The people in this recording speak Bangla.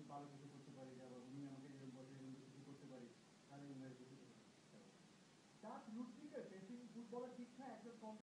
ভালো কিছু করতে পারি, আবার উনি আমাকে যেরকম বলে এরকম কিছু করতে পারি, তাহলে উনি কিছু তার রুট দিকে বেসিক ফুটবলের শিক্ষা একজন